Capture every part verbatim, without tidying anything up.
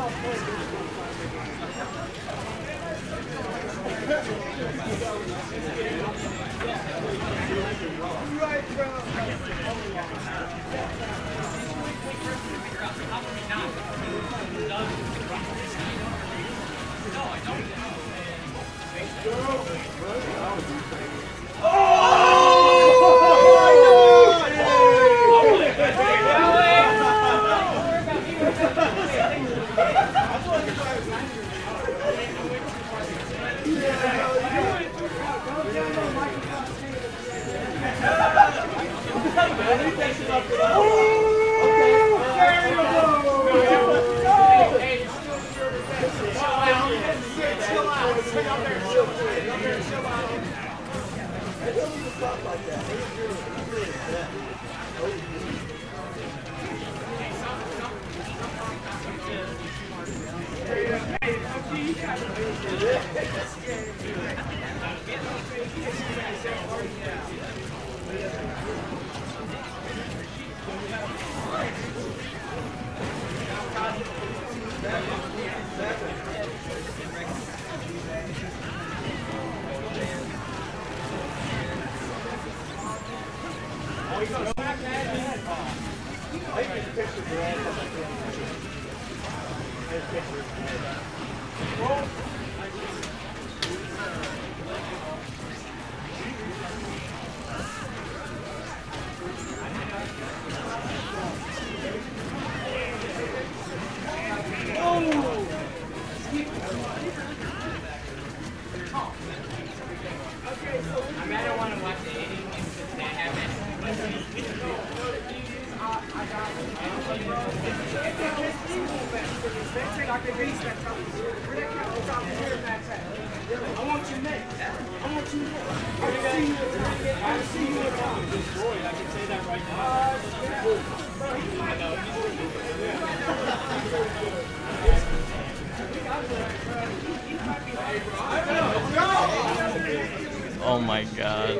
Oh my god.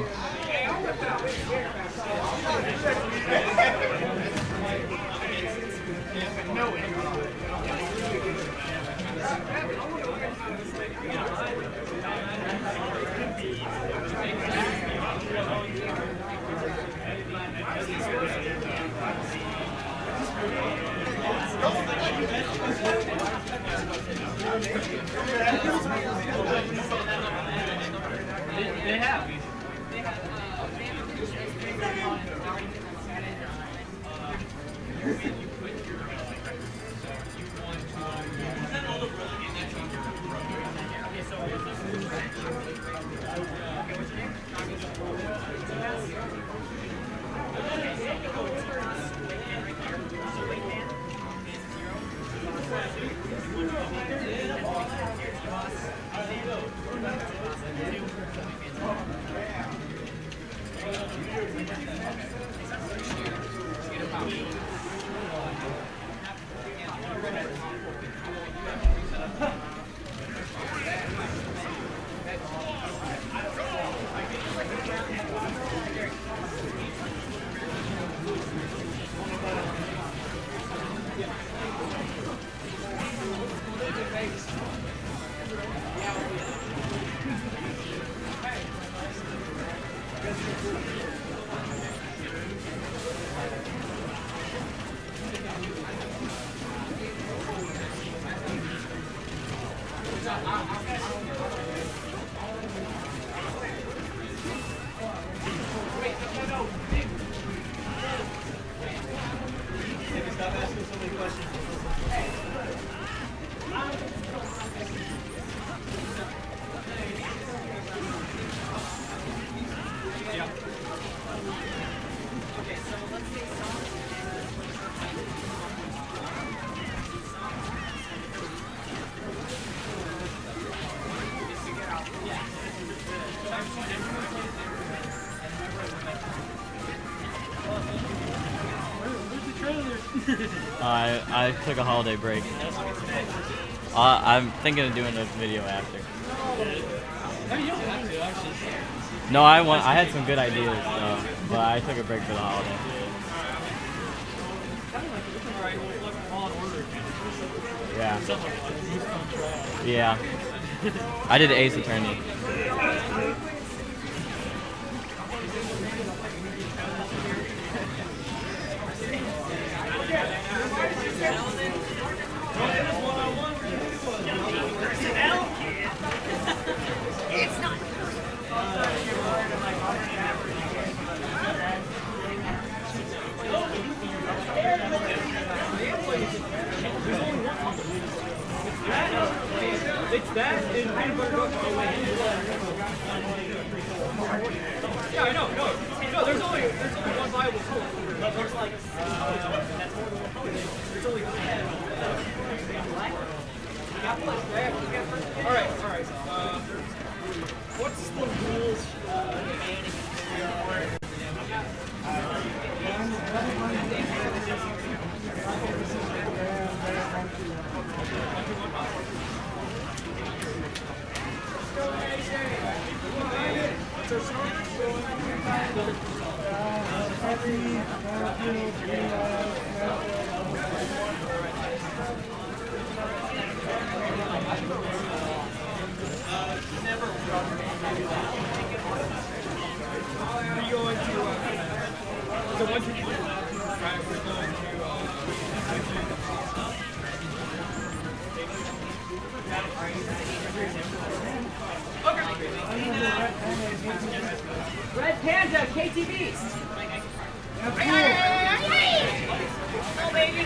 They have. I I took a holiday break. Uh, I'm thinking of doing a video after. No, I want. I had some good ideas, though, but I took a break for the holiday. Yeah. Yeah. I did Ace Attorney. It's not. It's that and peanut butter milk. Yeah, I know. No, no. There's only there's only one viable color. But there's like that's more than one color. There's only black. All right, all right. Uh, what's the rules? Red Panda, K T V. Oh, baby.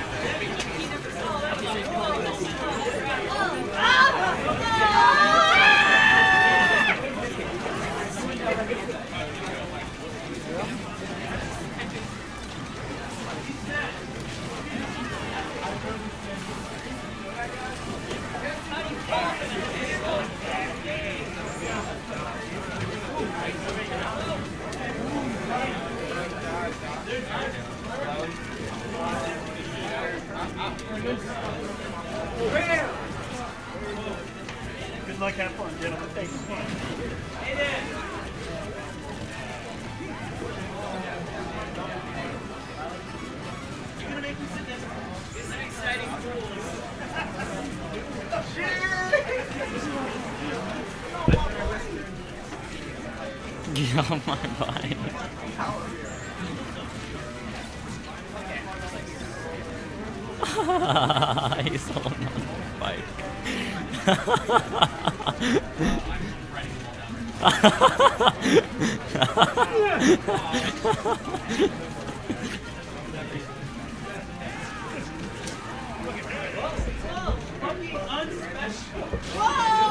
Good luck, have fun, gentlemen. Thank you. Hey there. You're gonna make me sit down. It's an exciting pool. Get off my bike. He's holding on the bike. Whoa!